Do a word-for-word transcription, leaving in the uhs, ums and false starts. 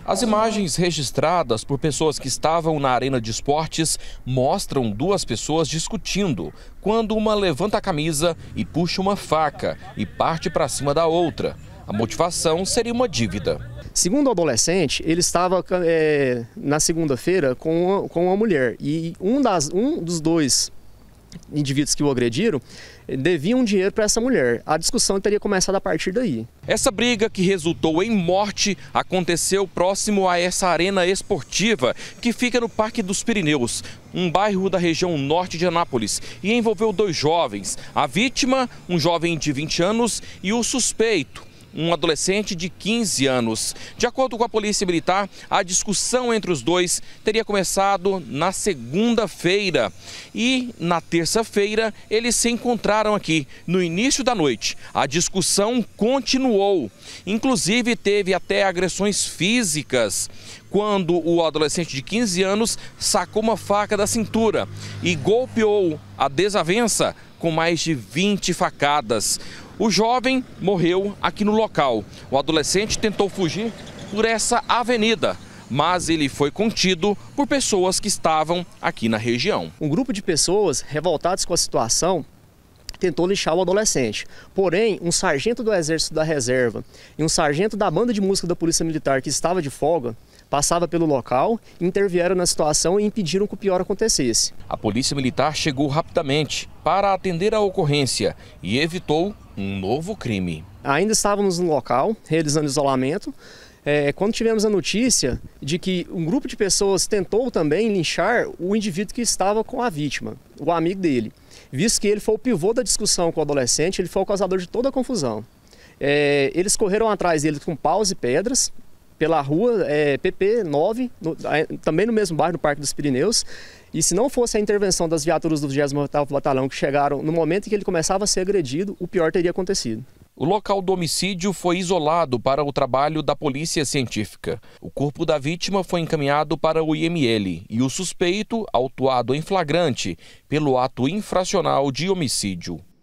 As imagens registradas por pessoas que estavam na arena de esportes mostram duas pessoas discutindo, quando uma levanta a camisa e puxa uma faca e parte para cima da outra. A motivação seria uma dívida. Segundo o adolescente, ele estava é, na segunda-feira com uma, com uma mulher e um, das, um dos dois indivíduos que o agrediram deviam dinheiro para essa mulher. A discussão teria começado a partir daí. Essa briga, que resultou em morte, aconteceu próximo a essa arena esportiva que fica no Parque dos Pirineus, um bairro da região norte de Anápolis, e envolveu dois jovens. A vítima, um jovem de vinte anos, e o suspeito, um adolescente de quinze anos. De acordo com a Polícia Militar, a discussão entre os dois teria começado na segunda-feira e na terça-feira eles se encontraram aqui. No início da noite, a discussão continuou. Inclusive teve até agressões físicas, quando o adolescente de quinze anos sacou uma faca da cintura e golpeou a desavença com mais de vinte facadas. O jovem morreu aqui no local. O adolescente tentou fugir por essa avenida, mas ele foi contido por pessoas que estavam aqui na região. Um grupo de pessoas revoltadas com a situação tentou lixar o adolescente. Porém, um sargento do Exército da Reserva e um sargento da banda de música da Polícia Militar que estava de folga passava pelo local, intervieram na situação e impediram que o pior acontecesse. A Polícia Militar chegou rapidamente para atender a ocorrência e evitou um novo crime. Ainda estávamos no local, realizando isolamento, é, quando tivemos a notícia de que um grupo de pessoas tentou também linchar o indivíduo que estava com a vítima, o amigo dele. Visto que ele foi o pivô da discussão com o adolescente, ele foi o causador de toda a confusão. É, eles correram atrás dele com paus e pedras, pela rua é, P P nove, no, também no mesmo bairro, no Parque dos Pirineus. E se não fosse a intervenção das viaturas do vigésimo oitavo Batalhão que chegaram no momento em que ele começava a ser agredido, o pior teria acontecido. O local do homicídio foi isolado para o trabalho da polícia científica. O corpo da vítima foi encaminhado para o I M L e o suspeito autuado em flagrante pelo ato infracional de homicídio.